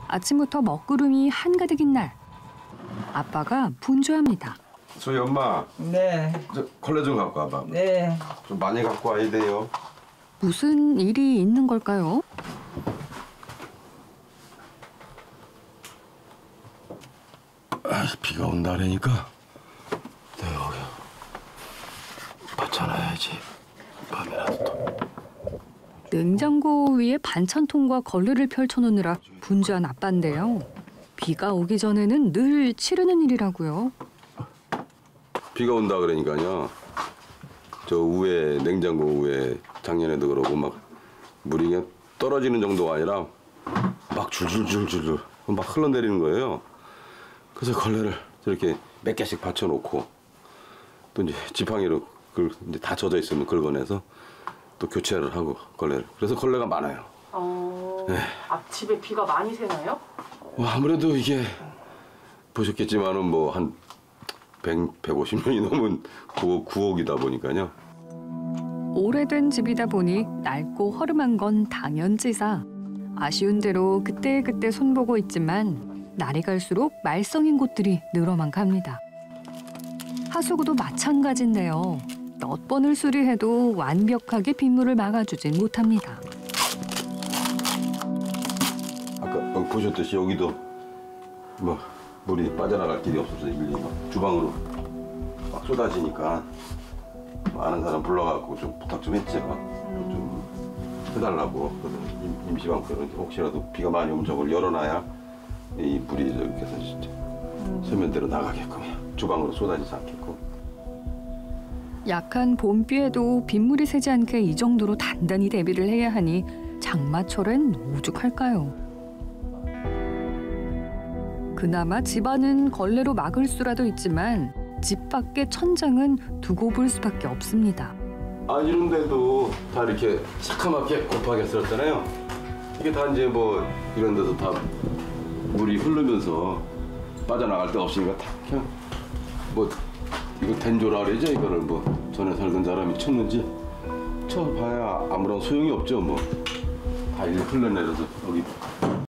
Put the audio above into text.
아침부터 먹구름이 한가득인 날. 아빠가 분주합니다. 저희 엄마. 네. 저 걸레 좀 갖고 와봐. 네. 좀 많이 갖고 와야 돼요. 무슨 일이 있는 걸까요? 비가 온다니까. 네, 여기 받쳐놔야지. 밤에라도 또. 냉장고 위에 반찬통과 걸레를 펼쳐놓느라 분주한 아빠인데요. 비가 오기 전에는 늘 치르는 일이라고요. 비가 온다 그러니까요. 저 위에 냉장고 위에 작년에도 그러고 막 물이 그냥 떨어지는 정도가 아니라 막 줄줄줄줄 막 흘러내리는 거예요. 그래서 걸레를 저렇게 몇 개씩 받쳐놓고 또 이제 지팡이로 이제 다 젖어 있으면 긁어내서 또 교체를 하고 걸레를. 그래서 걸레가 많아요. 네. 앞집에 비가 많이 새나요? 아무래도 이게 보셨겠지만은 뭐 한 150년이 넘은 구옥이다 보니까요. 오래된 집이다 보니 낡고 허름한 건 당연지사. 아쉬운 대로 그때그때 손보고 있지만 날이 갈수록 말썽인 곳들이 늘어만 갑니다. 하수구도 마찬가지인데요. 몇 번을 수리해도 완벽하게 빗물을 막아주진 못합니다. 아까 보셨듯이 여기도 뭐 물이 빠져나갈 길이 없어서 일일이 막 주방으로 막 쏟아지니까 아는 사람 불러갖고 좀 부탁 좀 했지. 좀 해달라고. 그래서 임시방편은 혹시라도 비가 많이 오면 저걸 열어놔야 이 물이 이렇게 해서 진짜 세면대로 나가게끔 주방으로 쏟아지지 않게끔. 약한 봄비에도 빗물이 새지 않게 이 정도로 단단히 대비를 해야 하니 장마철엔 오죽할까요? 그나마 집안은 걸레로 막을 수라도 있지만 집 밖의 천장은 두고 볼 수밖에 없습니다. 아, 이런 데도 다 이렇게 새카맣게 곱하게 쓸었잖아요. 이게 다 이제 뭐 이런 데서 다 물이 흐르면서 빠져나갈 데가 없으니까 다 그냥 뭐 이거 된조라 그러죠. 이거를 뭐 전에 살던 사람이 쳤는지 쳐봐야 아무런 소용이 없죠. 뭐 다 이렇게 흘러내려서 여기